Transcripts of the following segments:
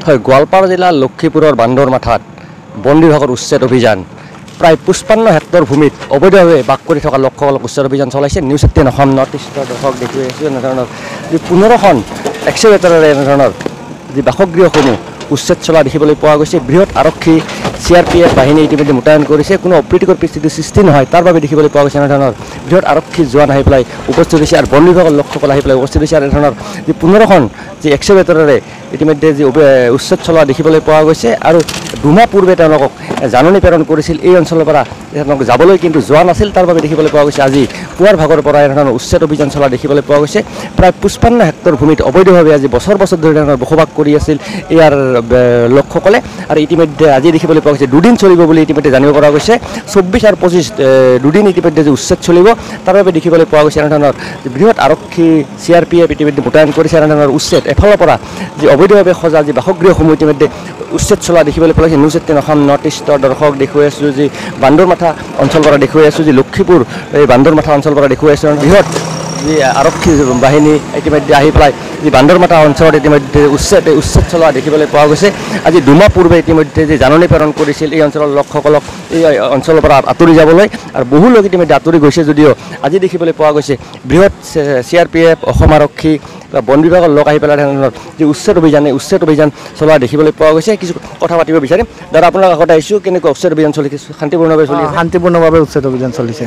হয় গোৱালপাৰা জিলাৰ লক্ষীপুৰৰ বান্দৰমাথাত বন বিভাগৰ উচ্ছেদ অভিযান প্ৰায় 55 হেক্টৰ ভূমিত অবৈধভাৱে বাস কৰি থকা লোকসকলক উচ্ছেদ অভিযান চলাইছে নিউজ 18 অসম নৰ্থ ইষ্টৰ দৰ্শক দেখুৱাই আছোঁ এনেধৰণৰ যি 15খন এক্সিভেটৰেৰে এনেধৰণৰ যি বাসগৃহসমূহ উচ্ছেদ চলা দেখিবলৈ পোৱা গৈছে বৃহৎ আৰক্ষী CRPF বাহিনী ইতিমধ্যে মোতায়েন কৰিছে কোনো অপ্ৰীতিকৰ পৰিস্থিতিৰ সৃষ্টি নহয় তাৰ বাবে দেখিবলৈ পোৱা গৈছে এনেধৰণৰ বৃহৎ আৰক্ষী জোৱান আহি পেলাই উপস্থিত হৈছে আৰু বন বিভাগৰ লোকসকল আহি পেলাই উপস্থিত হৈছে আৰু এনেধৰণৰ যি 15খন যি এক্সিভেটৰেৰে ইতিমধ্যে যি উচ্ছেদ চলোৱা দেখিবলৈ পোৱা গৈছে আৰু দুমাহ পূৰ্বে তেওঁলোকক জাননী প্ৰেৰণ কৰিছিল এই অঞ্চলৰ পৰা তেওঁলোক যাবলৈ কিন্তু যোৱা নাছিল তাৰ বাবে দেখিবলৈ পোৱা গৈছে আজি পুৱাৰ ভাগৰ পৰা এনেধৰণৰ উচ্ছেদ অভিযান চলা দেখিবলৈ পোৱা গৈছে প্ৰায় 55 হেক্টৰ ভূমিত অবৈধভাৱে আজি বছৰ বছৰ ধৰি এনেধৰণৰ বসবাস কৰি আছিল ইয়াৰ লোকসকলে আৰু ইতিমধ্যে আজি দেখিবলৈ পোৱা গৈছে দুদিন চলিব বুলি ইতিমধ্যে জানিব পৰা গৈছে 24 আৰু 25 দুদিন ইতিমধ্যে যে উচ্ছেদ চলিব তাৰ বাবে দেখিবলৈ পোৱা গৈছে এনেধৰণৰ বৃহৎ আৰক্ষী CRPF ইতিমধ্যে মোতায়েন কৰিছে এনেধৰণৰ উচ্ছেদ এফালৰ পৰা যি অবৈধভাৱে সজা যি বাসগৃহসমূহ ইতিমধ্যে উচ্ছেদ চলা দেখিবলৈ পোৱা গৈছে নিউজ 18 অসম নৰ্থ ইষ্টৰ দৰ্শক দেখুৱাই আছোঁ যি বান্দৰমাথা অঞ্চলৰ পৰা দেখুৱাই আছোঁ যি লক্ষীপুৰ এই বান্দৰমাথা অঞ্চলৰ পৰা দেখুৱাই আছোঁ বৃহৎ যি আৰক্ষী বাহিনী ইতিমধ্যে আহি পেলাই যি বান্দৰমাথা অঞ্চলত ইতিমধ্যে উচ্ছেদ চলোৱা দেখিবলৈ পোৱা গৈছে আজি দুমাহ পূৰ্বে ইতিমধ্যে যি জাননী প্ৰেৰণ কৰিছিল এই অঞ্চলৰ লোকসকলক এই অঞ্চলৰ পৰা আঁতৰি যাবলৈ আৰু বহু লোক ইতিমধ্যে আঁতৰি গৈছে যদিও আজি দেখিবলৈ পোৱা গৈছে বৃহৎ CRPF অসম আৰক্ষী বা বন বিভাগৰ লোক আহি পেলাই ধৰণৰ যি উচ্ছেদ অভিযান চলোৱা দেখিবলৈ পোৱা গৈছে কিছু কথা পাতিব বিচাৰিম দাদা আপোনাৰ আগতে আহিছোঁ কেনেকুৱা উচ্ছেদ অভিযান চলিছে শান্তিপূৰ্ণভাৱে চলিছে শান্তিপূৰ্ণভাৱে উচ্ছেদ অভিযান চলিছে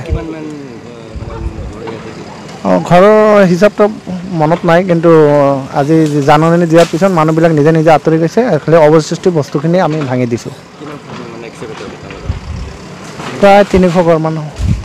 ঘৰৰ হিচাপটো মনত নাই কিন্তু আজি জাননী দিয়াৰ পিছত মানুহবিলাক নিজে নিজে আঁতৰি গৈছে খালি অৱশিষ্ট বস্তুখিনি আমি ভাঙি দিছোঁ প্ৰায় 300 ঘৰ মানুহ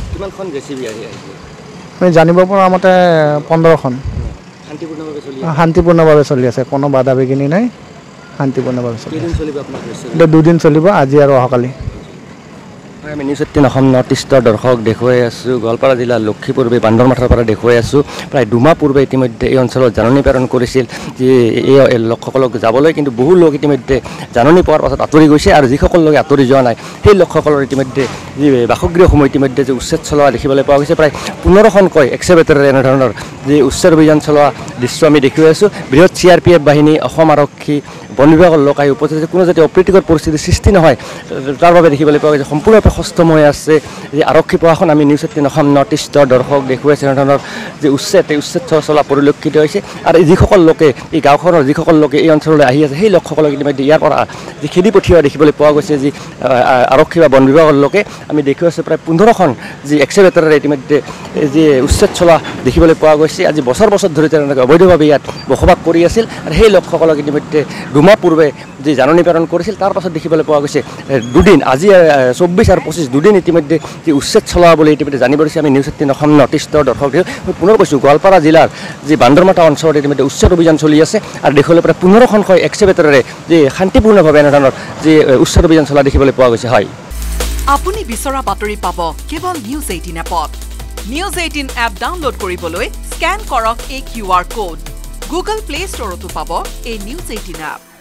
আমি জানিব পৰা মতে 15খন শান্তিপূৰ্ণভাৱে চলি আছে কোনো বাধা বিঘিনি নাই শান্তিপূৰ্ণভাৱে চলি আছে দুদিন চলিব আজি আৰু অহাকালি আমি নিউজ 18 অসম নৰ্থ ইষ্টৰ দৰ্শক দেখুৱাই আছোঁ গোৱালপাৰা জিলাৰ লক্ষীপুৰ বান্দৰমাথাৰ পৰা দেখুৱাই আছোঁ প্ৰায় দুমাহ পূৰ্বে ইতিমধ্যে এই অঞ্চলত জাননী প্ৰেৰণ কৰিছিল যে এই লোকসকলক যাবলৈ কিন্তু বহু লোক ইতিমধ্যে জাননী পোৱাৰ পাছত আঁতৰি গৈছে আৰু যিসকল লোকে আঁতৰি যোৱা নাই সেই লোকসকলৰ ইতিমধ্যে যি বাসগৃহসমূহ ইতিমধ্যে যে উচ্ছেদ চলোৱা দেখিবলৈ পোৱা গৈছে প্ৰায় 15খনকৈ এক্সিভেটৰেৰে এনেধৰণৰ যি উচ্ছেদ অভিযান চলোৱা দৃশ্য আমি দেখুৱাই আছোঁ বৃহৎ CRPF বাহিনী অসম আৰক্ষী বন বিভাগৰ লোক আহি উপস্থিত হৈছে কোনো যাতে অপ্ৰীতিকৰ পৰিস্থিতিৰ সৃষ্টি নহয় তাৰ বাবে দেখিবলৈ পোৱা গৈছে সম্পূৰ্ণৰূপে সষ্টম হৈ আছে যি আৰক্ষী প্ৰশাসন আমি নিউজ 18 অসম নৰ্থ ইষ্টৰ দৰ্শক দেখুৱাইছে এনেধৰণৰ যি উচ্ছেদ চলা পৰিলক্ষিত হৈছে আৰু যিসকল লোকে এই গাঁওখনৰ যিসকল লোকে এই অঞ্চললৈ আহি আছে সেই লোকসকলক ইতিমধ্যে ইয়াৰ পৰা যি খেদি পঠিওৱা দেখিবলৈ পোৱা গৈছে যি আৰক্ষী বা বন বিভাগৰ লোকে আমি দেখি আছোঁ প্ৰায় 15খন যি এক্সিভেটৰেৰে ইতিমধ্যে যি উচ্ছেদ চলা দেখিবলৈ পোৱা গৈছে আজি বছৰ ধৰি তেওঁলোকে অবৈধভাৱে ইয়াত বসবাস কৰি আছিল আৰু সেই লোকসকলক ইতিমধ্যে দুমাহ পূৰ্বে যি জাননী প্ৰেৰণ কৰিছিল তাৰ পাছত দেখিবলৈ পোৱা গৈছে দুদিন আজি 24 আৰু 25 দুদিন ইতিমধ্যে যি উচ্ছেদ চলোৱা বুলি ইতিমধ্যে জানিব পাৰিছে আমি নিউজ 18 অসম নৰ্থ ইষ্টৰ দৰ্শক মই পুনৰ কৈছোঁ গোৱালপাৰা জিলাৰ যি বান্দৰমাথা অঞ্চলত ইতিমধ্যে উচ্ছেদ অভিযান চলি আছে আৰু দেখিবলৈ প্ৰায় 15খনকৈ এক্সিভেটৰেৰে যি শান্তিপূৰ্ণভাৱে এনেধৰণৰ যি উচ্ছেদ অভিযান চলা দেখিবলৈ পোৱা গৈছে হয় আপুনি বিচৰা বাতৰি পাব কেৱল নিউজ 18 এপত নিউজ 18 এপ ডাউনলোড কৰিবলৈ স্ক্যান কৰক এই QR কোড গুগল প্লে ষ্টৰতো পাব এই নিউজ 18 এপ